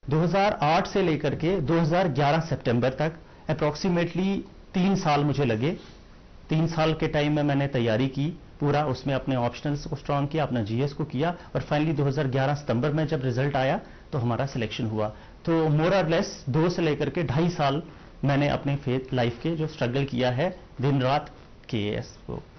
2008 से लेकर के 2011 सितंबर तक अप्रॉक्सीमेटली 3 साल मुझे लगे। 3 साल के टाइम में मैंने तैयारी की पूरा, उसमें अपने ऑप्शनल्स को स्ट्रांग किया, अपना जीएस को किया, और फाइनली 2011 सितंबर में जब रिजल्ट आया तो हमारा सिलेक्शन हुआ। तो मोर और लेस 2 से लेकर के 2.5 साल मैंने अपने लाइफ के जो स्ट्रगल किया है दिन रात केएएस को